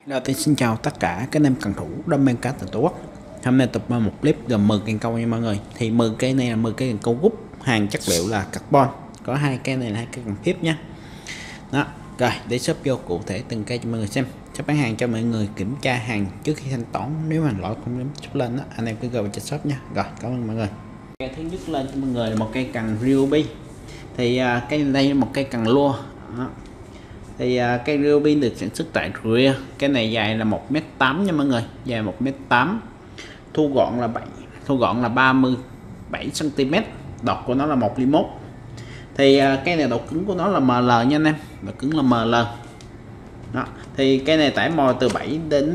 Đầu tiên xin chào tất cả các anh em cần thủ đam mê cá từ Tổ Quốc. Hôm nay tập một clip gồm 10 cây câu nha mọi người. Thì 10 cây này là 10 cây cần câu gúp, hàng chất liệu là carbon, có hai cây này là hai cây cần phíp nhé. Đó, rồi để shop vô cụ thể từng cây cho mọi người xem. Shop bán hàng cho mọi người kiểm tra hàng trước khi thanh toán, nếu mà lỗi không dám shop lên đó, anh em cứ gọi vào trên shop nha. Rồi, cảm ơn mọi người. Cây thứ nhất lên cho mọi người là một cây cần Ryobi. Thì cây đây là một cây cần lua. Đó. Thì cây Ryobi được sản xuất tại Korea. Cái này dài là 1m8 nha mọi người, dài 1m8, thu gọn là 37 cm, đọt của nó là 1 ly 1. Thì cây này độ cứng của nó là ML nha anh em, độ cứng là ML. Đó. Thì cây này tải mồi từ 7 đến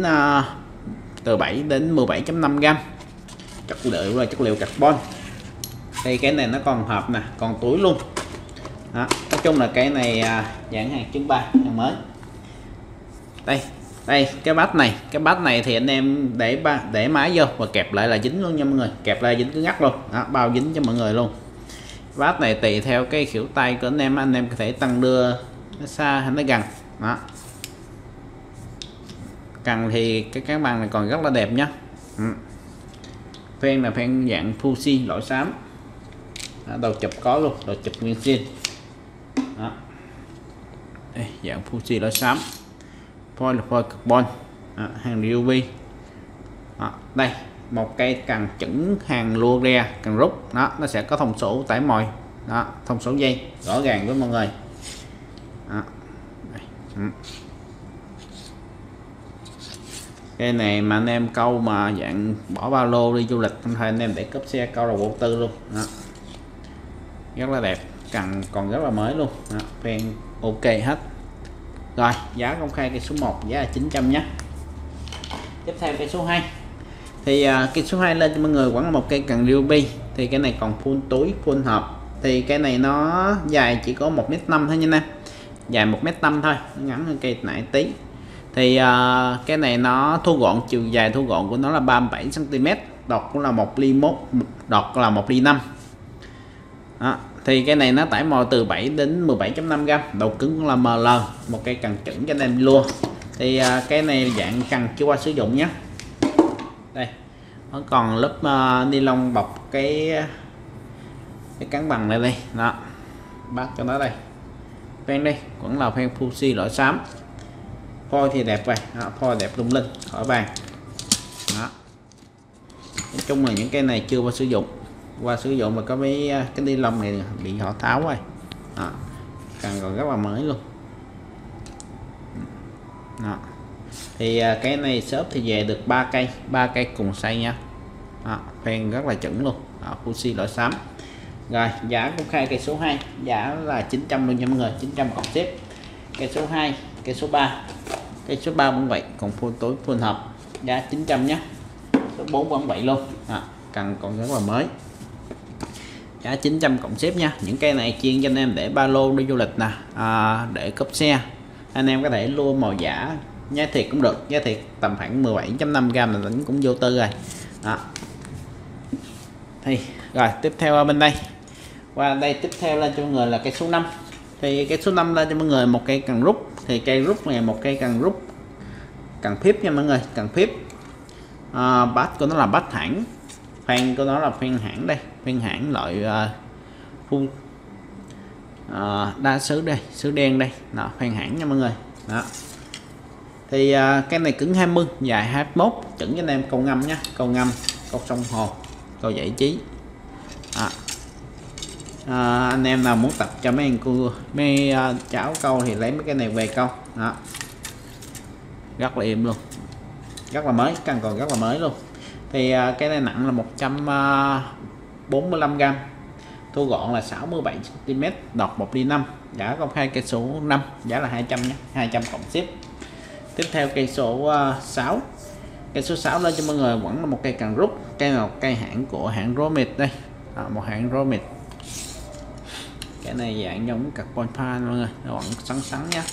17.5 gram, chất liệu là chất liệu carbon. Thì cái này nó còn hộp nè, còn túi luôn. Đó. Nói chung là cái này dạng hàng trưng bày, hàng mới. Đây cái bát này thì anh em để máy vô và kẹp lại là dính luôn nha mọi người, kẹp lại dính cứ ngắt luôn. Đó, bao dính cho mọi người luôn. Bát này tùy theo cái khỉu tay của anh em có thể tăng đưa nó xa hay nó gần. Đó, cần thì cái bằng này còn rất là đẹp nhá. Phen là phen dạng Fuji loại xám. Đó, đầu chụp có luôn, đầu chụp nguyên zin. Đó. Đây, dạng Fuji loại xám, foil là foil carbon. Đó, hàng Ryobi. Đây một cây cần chững hàng lua re cần rút. Đó, nó sẽ có thông số tải mồi. Đó, thông số dây rõ ràng với mọi người. Đó. Cái này mà anh em câu mà dạng bỏ ba lô đi du lịch không thôi, anh em để cốp xe câu là bộ tư luôn. Đó. Rất là đẹp, cần còn rất là mới luôn. Phen ok hết. Rồi giá công khai cây số 1 giá là 900 nhé. Tiếp theo cây số 2 thì cây số 2 lên cho mọi người vẫn là một cây cần Ryobi. Thì cái này còn full túi full hộp. Thì cái này nó dài chỉ có 1m5 thôi nha em, dài 1m5 thôi, nó ngắn hơn cây nãy tí. Thì cái này nó thu gọn, chiều dài thu gọn của nó là 37 cm, đọt cũng là 1 ly 1, đọt là 1 ly 5. Đó. Thì cái này nó tải mồi từ 7 đến 17.5 gram, độ cứng cũng là ML, một cây cần chuẩn cho anh em lua. Thì cái này dạng cần chưa qua sử dụng nhé. Đây nó còn lớp ni lông bọc cái cán bằng này đây. Đó, bắt cho nó đây. Phen đây vẫn là phen Fuji loại xám, phôi thì đẹp vậy. Đó, phôi đẹp lung linh khỏi bàn. Đó. Nói chung là những cây này chưa qua sử dụng, qua sử dụng mà có mấy cái ni lông này bị họ tháo rồi. Đó, cần còn rất là mới luôn. Đó. Thì cái này shop thì về được 3 cây cùng size nha. Đó, phen rất là chuẩn luôn. Đó, Fuji loại xám. Rồi giá công khai cây số 2 giá là 900 luôn nha mọi người, 900 cộng xếp. Cây số 2, cây số 3, cây số 3 cũng vậy, còn full tối full hộp giá 900 nhé. Số 4 vẫn vậy luôn. Đó, cần còn rất là mới, giá 900 cộng xếp nha. Những cây này chuyên cho anh em để ba lô đi du lịch nè, để cốp xe. Anh em có thể lua màu giả, giá thiệt cũng được, giá thiệt tầm khoảng 17.5 gram là tính cũng vô tư rồi. Đó. Thì rồi tiếp theo bên đây, qua đây tiếp theo lên cho mọi người là cây số 5. Thì cây số 5 lên cho mọi người một cây cần rút. Thì cây rút này một cây cần rút cần phíp nha mọi người, cần phíp. Bát của nó là bát hãng, phen của nó là phen hãng đây, phen hãng loại full đa sứ đây, sứ đen đây. Đó, phen hãng nha mọi người. Đó. Thì cái này cứng 20, dài 21, chuẩn cho anh em câu ngâm nhé, câu ngâm, câu sông hồ, câu giải trí. Anh em nào muốn tập cho mấy cháu câu thì lấy mấy cái này về câu. Đó, rất là êm luôn, rất là mới, cần còn rất là mới luôn. Thì cái này nặng là 145 gram, thu gọn là 67 cm, đọt 1 ly 5. Giá công khai cây số 5 giá là 200 nhé, 200 cộng ship. Tiếp theo cây số 6. Cây số 6 lên cho mọi người vẫn là một cây cần rút. Cây nào cây hãng của hãng Romit đây. Một hãng Romit. Cái này dạng giống carbon pha mọi người, nó vẫn sắn sắn nhé.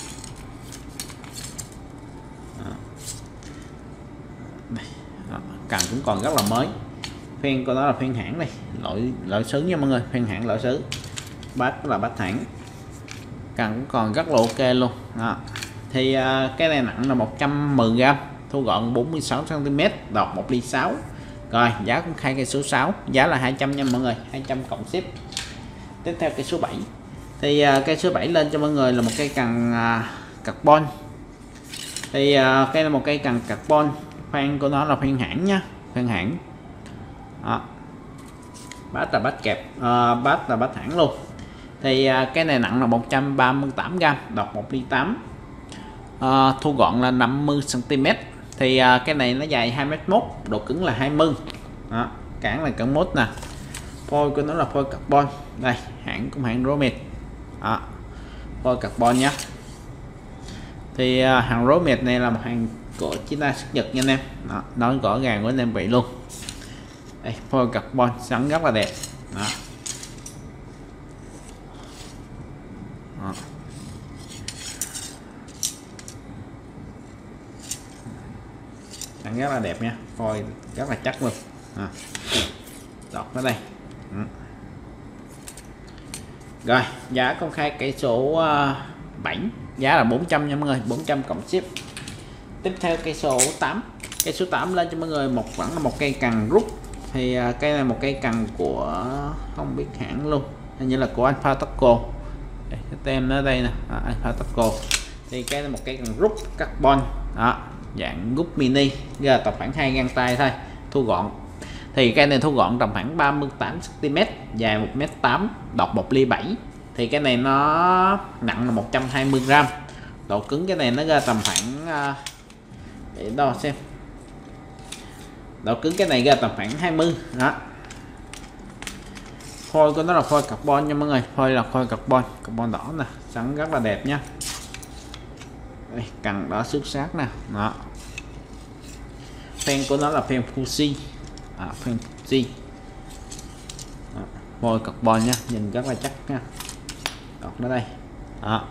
Cần cũng còn rất là mới. Phen của nó là phen hãng đây, loại sứ nha mọi người, phen hãng loại sứ. Bát là bát hãng, cần cũng còn rất là ok luôn. Đó. thì cái này nặng là 110g, thu gọn 46 cm, đọt 1 ly 6. Rồi giá cũng khai cây số 6, giá là 200 nha mọi người, 200 cộng ship. Tiếp theo cây số 7 thì cây số 7 lên cho mọi người là một cây cần carbon. Thì cây là một cây cần carbon, khoan của nó là khoan hãng nha, khoan hãng. Đó. Bát là bát kẹp, bát là bát hãng luôn. Thì cái này nặng là 138g, đọt 1 ly 8. Thu gọn là 50 cm. Thì cái này nó dài 2m1, độ cứng là 20. Đó, cản là cản mốt nè. Phôi của nó là phôi carbon. Đây, hãng cũng hãng Romet. Đó, phôi carbon nhé. Thì hàng Romet này là một hàng của China xuất Nhật nha anh em. Đó, nói rõ ràng với anh em vậy luôn. Đây, phôi carbon sẵn rất là đẹp. Đó. Đó. Sẵn rất là đẹp nha, phôi rất là chắc luôn. Đọt ở đây. Rồi giá công khai cây số 7, giá là 400 nha mọi người, 400 cộng ship. Tiếp theo cây số 8, cây số 8 lên cho mọi người vẫn là một cây cần rút. Thì cây này một cây cần của không biết hãng luôn, hình như là của Alpha Taco. Tem ở đây nè, Alpha Taco. Thì cây này một cây cần rút carbon. Đó, dạng rút mini, giờ tập khoảng 2 gang tay thôi, thu gọn. Thì cây này thu gọn tầm khoảng 38 cm, dài 1m8, đọt 1 ly 7. Thì cái này nó nặng là 120g, độ cứng cái này nó ra tầm khoảng để đo xem, độ cứng cái này ra tầm khoảng 20. Đó, phôi của nó là phôi carbon nha mọi người, phôi là phôi carbon, carbon đỏ nè, sẵn rất là đẹp nhá. Đây, cần đỏ xuất sắc nè. Đó, phen của nó là phen Fuji, phen Fuji, phôi carbon nhá, nhìn rất là chắc nha. Đọt nó đây. Đó,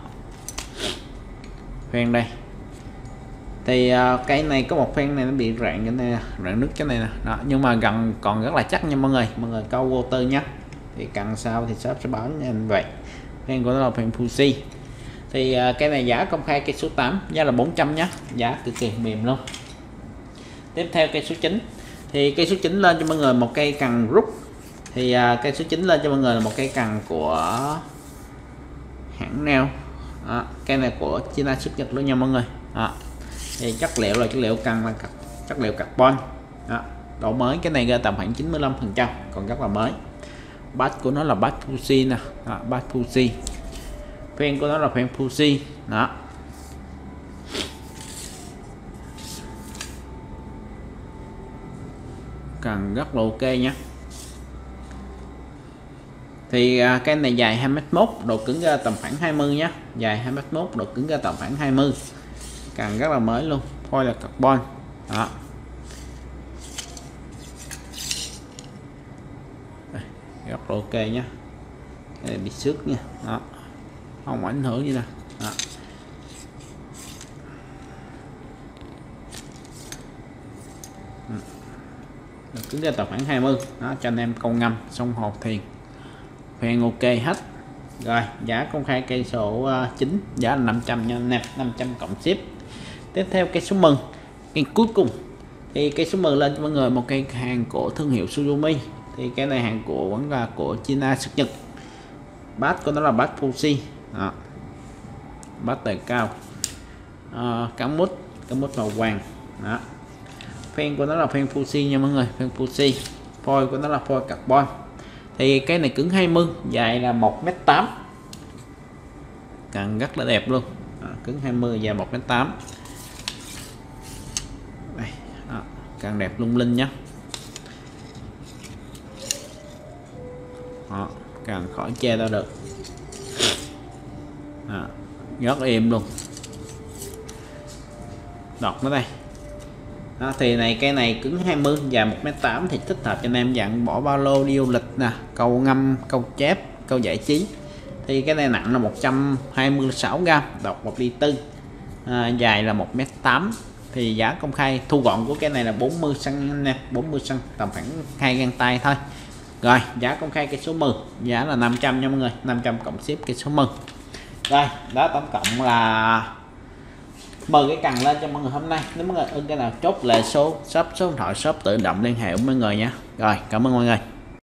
phen đây. Thì cái này có một phen này nó bị rạn cái này, rạn nước cái này nè. Đó, nhưng mà gần còn rất là chắc nha mọi người câu vô tư nhé. Thì cần sau thì shop sẽ báo nha anh vậy. Phen của nó là phen Fuji. Thì cái này giá công khai cây số 8, giá là 400 nhé, giá cực kỳ mềm luôn. Tiếp theo cây số 9, thì cây số 9 lên cho mọi người một cây cần rút. Thì cây số 9 lên cho mọi người là một cây cần của hãng nào. Cây này của China xuất Nhật luôn nha mọi người. Đó. Thì chất liệu là chất liệu cần là chất liệu carbon. Đó. Độ mới cái này ra tầm khoảng 95%, còn rất là mới. Bát của nó là bát Fuji nè. Đó, bát Fuji. Phen của nó là phen Fuji. Đó, cần rất là ok nhé. Thì cái này dài 2m1, độ cứng ra tầm khoảng 20 nhé, dài 2m1, độ cứng ra tầm khoảng 20, cần rất là mới luôn, phôi là carbon. Đó, đây, rất là ok nhé. Đây bị xước nha. Đó, không ảnh hưởng gì nè. Đó. Cứng ra tầm khoảng 20. Đó, cho anh em câu ngâm xong hột thiền phen ok hết. Rồi giá công khai cây số 9, giá là 500 nha anh em, 500 cộng ship. Tiếp theo cây số 10, cây cuối cùng. Thì cây số 10 lên cho mọi người một cây hàng của thương hiệu Suzumi. Thì cái này hàng của vẫn là của China xuất Nhật. Bát của nó là bát Fuji. Đó, bát tài cao, cắm mút màu vàng. Đó, phen của nó là phen Fuji nha mọi người, phen Fuji. Phôi của nó là phôi carbon. Thì cái này cứng 20, dài là 1m8, cần rất là đẹp luôn. Đó, cứng 20, dài 1m8. Đây, đó, càng đẹp lung linh nhé. Đó, càng khỏi che ra được. Đó, rất êm luôn. Đọt nó đây. Đó, thì này cây này cứng 20, dài 1m8 thì thích hợp cho anh em dạng bỏ ba lô đi du lịch nè, câu ngâm, câu chép, câu giải trí. Thì cái này nặng là 126g, đọt 1 ly 4, dài là 1m8. Thì giá công khai thu gọn của cái này là 40 cm nè, 40 cm, tầm khoảng 2 gang tay thôi. Rồi giá công khai cây số 10, giá là 500 nha mọi người, 500 cộng ship cây số 10. Rồi đó, tổng cộng là mời cái cần lên cho mọi người hôm nay. Nếu mọi người ưng cái nào chốt lại số shop, số điện thoại shop tự động liên hệ với mọi người nha. Rồi cảm ơn mọi người.